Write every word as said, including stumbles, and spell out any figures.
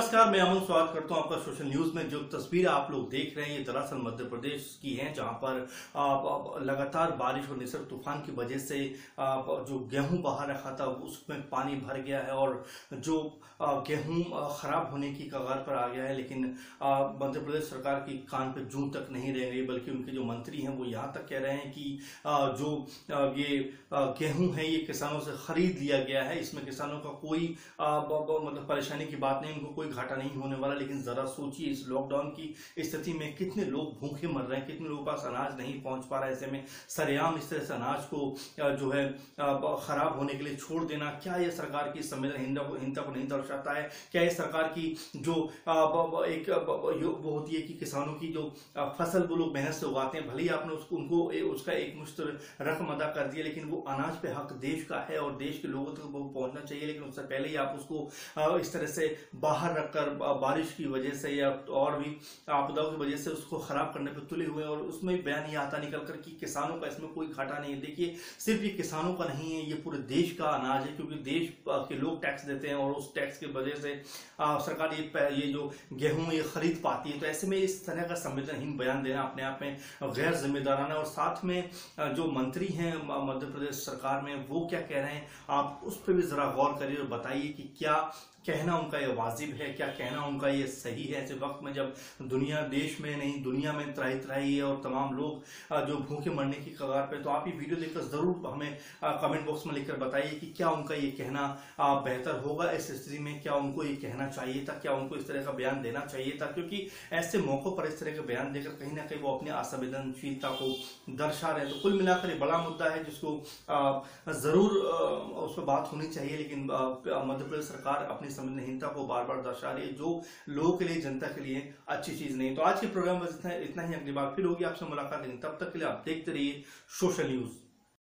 नमस्कार, मैं अमन स्वागत करता हूं आपका सोशल न्यूज में। जो तस्वीर आप लोग देख रहे हैं ये दरअसल मध्य प्रदेश की है, जहां पर लगातार बारिश और निसर्ग तूफान की वजह से जो गेहूं बाहर रखा था उसमें पानी भर गया है और जो गेहूं खराब होने की कगार पर आ गया है। लेकिन मध्य प्रदेश सरकार की कान पे जूं तक नहीं रह गई, बल्कि उनके जो मंत्री हैं वो यहाँ तक कह रहे हैं कि जो ये गेहूं है ये किसानों से खरीद लिया गया है, इसमें किसानों का कोई मतलब परेशानी की बात नहीं, उनको कोई घाटा नहीं होने वाला। लेकिन जरा सोचिए, इस लॉकडाउन की स्थिति में कितने लोग भूखे मर रहे हैं, कितने लोगों के पास अनाज नहीं पहुंच पा रहा है। ऐसे में सरेआम इस तरह से अनाज को जो है खराब होने के लिए छोड़ देना, क्या यह सरकार की संवेदनहीनता को नहीं दर्शाता है? क्या यह सरकार की जो एक वो होती है कि किसानों की जो फसल वो लोग मेहनत से उगाते हैं, भले ही आपने उसको उनको उसका एक मुश्त रकम अदा कर दिया, लेकिन वो अनाज पे हक देश का है और देश के लोगों तक वो पहुंचना चाहिए। लेकिन उससे पहले ही आप उसको इस तरह से बाहर रखकर बारिश की वजह से या और भी आपदाओं की वजह से उसको खराब करने पर तुले हुए हैं। और उसमें बयान ये आता निकल कर कि किसानों का इसमें कोई घाटा नहीं है। देखिए, सिर्फ ये किसानों का नहीं है, ये पूरे देश का अनाज है, क्योंकि देश के लोग टैक्स देते हैं और उस टैक्स की वजह से सरकार ये ये जो गेहूं ये खरीद पाती है। तो ऐसे में इस तरह का संवेदनहीन बयान देना अपने आप में गैर जिम्मेदाराना। और साथ में जो मंत्री हैं मध्य प्रदेश सरकार में वो क्या कह रहे हैं, आप उस पर भी जरा गौर करिए और बताइए कि क्या कहना उनका ये वाजिब है, क्या कहना उनका ये सही है ऐसे वक्त में जब दुनिया देश में नहीं दुनिया में त्राही त्राही है और तमाम लोग जो भूखे मरने की कगार पे। तो आप ये वीडियो देखकर जरूर हमें कमेंट बॉक्स में लिखकर बताइए कि क्या उनका ये कहना बेहतर होगा इस स्थिति में, क्या उनको ये कहना चाहिए था, क्या उनको इस तरह का बयान देना चाहिए था? क्योंकि ऐसे मौकों पर इस तरह का बयान देकर कहीं ना कहीं वो अपनी असंवेदनशीलता को दर्शा रहे हैं। तो कुल मिलाकर ये बड़ा मुद्दा है जिसको जरूर उस पर बात होनी चाहिए। लेकिन मध्य प्रदेश सरकार अपनी संवेदनहीनता को बार बार दर्शा रही है, जो लोगों के लिए, जनता के लिए अच्छी चीज नहीं। तो आज के प्रोग्राम में इतना ही, अगली बार फिर होगी आपसे मुलाकात। लेकिन तब तक के लिए आप देखते रहिए सोशल न्यूज।